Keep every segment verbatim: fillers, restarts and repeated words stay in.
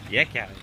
ये क्या है?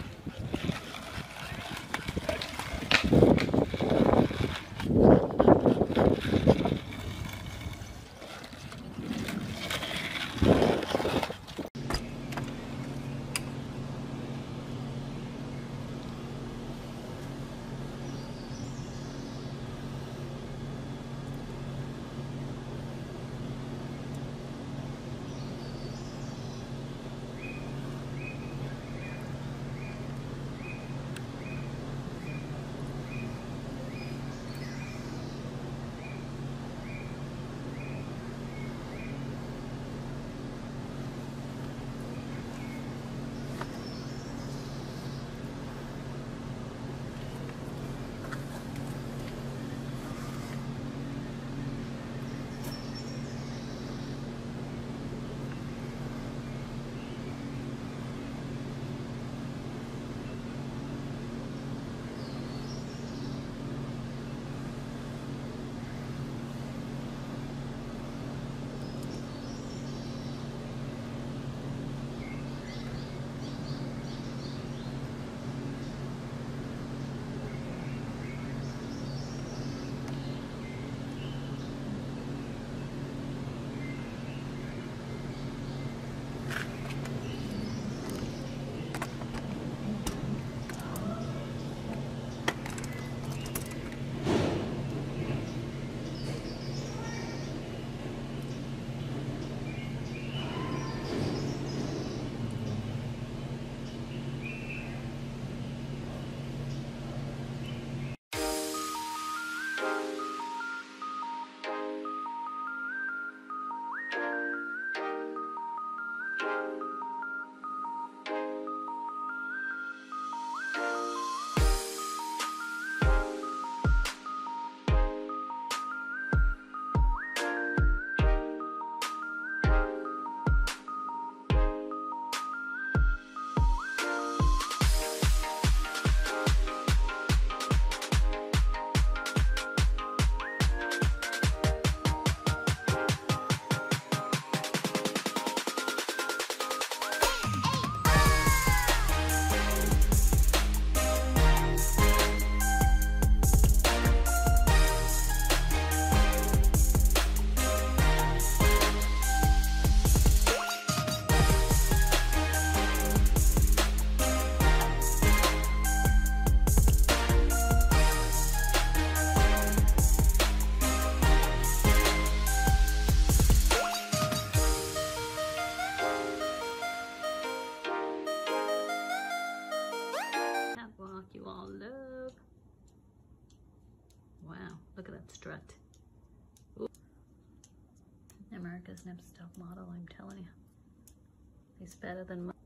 You all look. Wow, look at that strut. Ooh. America's Next Top Model, I'm telling you. He's better than mine.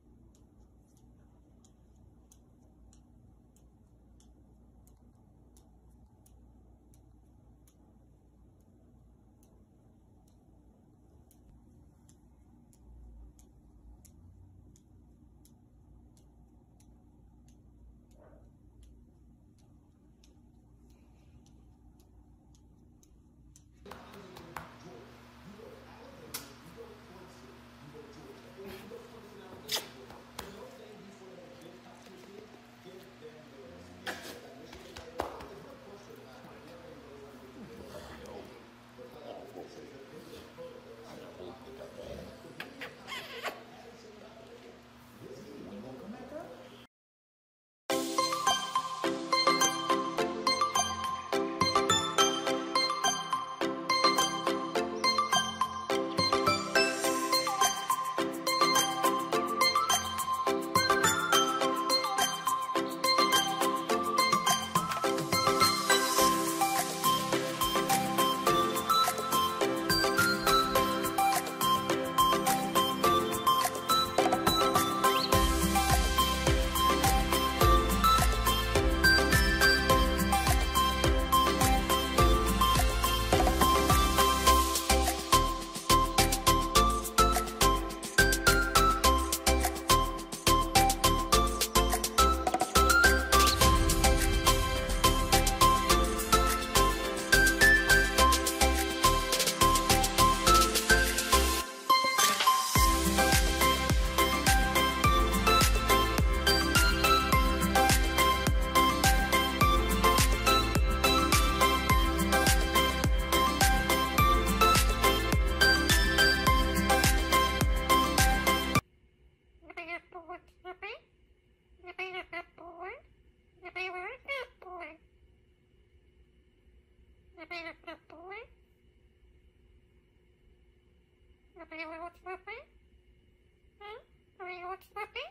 what's happening? Hmm? Maria, what's happening?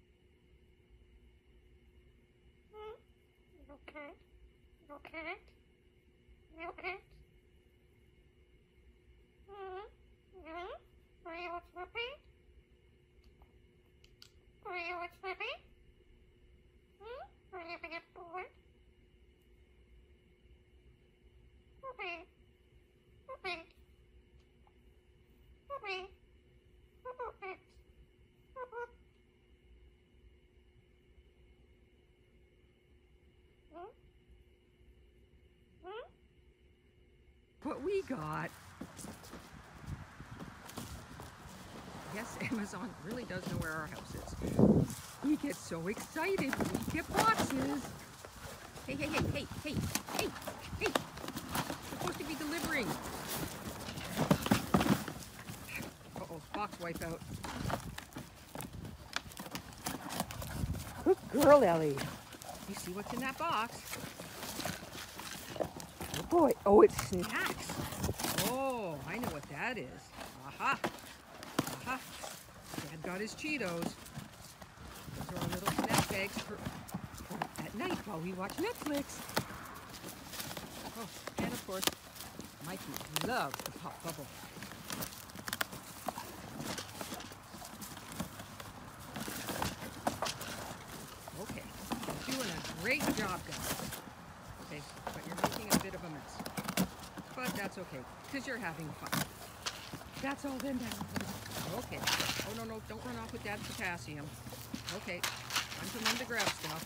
Hmm? You okay? You okay? You okay? Hmm? Hmm? Maria, what's happening? Maria, what's happening? Hmm? Maria, I get bored. Okay. Okay. Okay. Okay. Hmm? Hmm? What we got. Yes, Amazon really does know where our house is. We get so excited when we get boxes. Hey, hey, hey, hey, hey, hey, hey. We're supposed to be delivering. Uh-oh, box wipeout. Good girl, Ellie. You see what's in that box? Oh boy, oh, it's snacks. Oh, I know what that is. Aha, aha. Dad got his Cheetos. Those are our little snack bags for, for at night while we watch Netflix. Oh, and of course, Mikey loves the pop bubble. Okay, you're doing a great job, guys. Okay, but you're making a bit of a mess. But that's okay, because you're having fun. That's all then down. Okay. Oh, no, no, don't run off with Dad's potassium. Okay, time to run to grab stuff.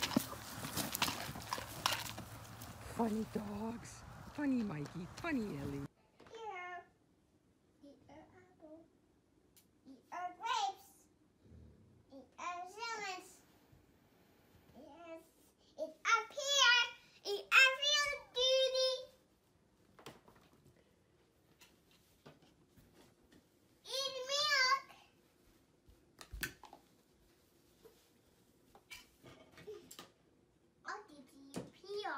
Funny dogs. Funny Mikey. Funny Ellie. Here. Eat our apple. Eat our grapes. Eat our lemons. Yes. Eat our pear. Eat our real duty. Eat milk. I'll give you pear.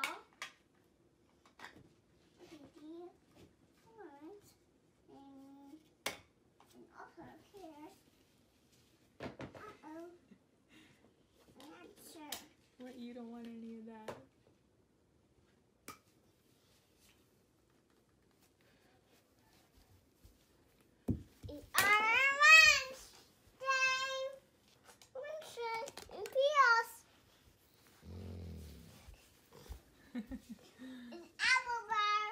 Give you orange and, and also pear. Uh-oh. I'm not sure. What, you don't want any of that? Eat our lunch. Time. Lunches and pears. An apple bar.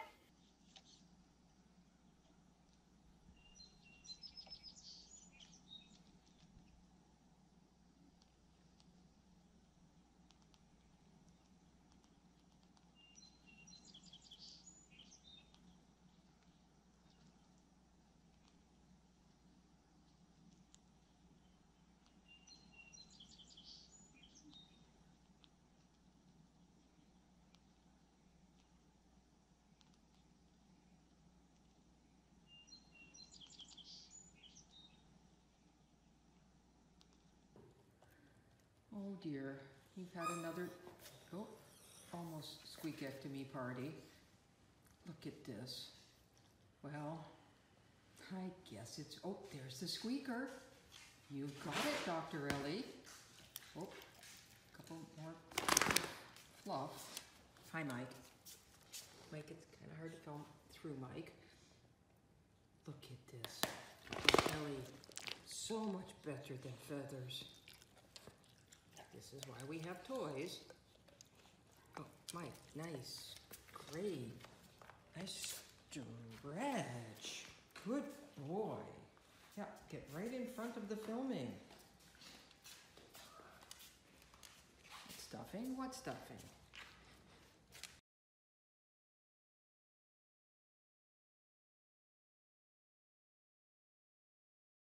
Oh dear, you've had another, oh, almost squeakectomy party. Look at this. Well, I guess it's, oh, there's the squeaker. You got it, Doctor Ellie. Oh, a couple more fluff. Hi, Mike. Mike, it's kind of hard to film through Mike. Look at this. Ellie, so much better than feathers. This is why we have toys. Oh, Mike, nice. Great. Nice stretch. Good boy. Yeah, get right in front of the filming. Stuffing? What stuffing?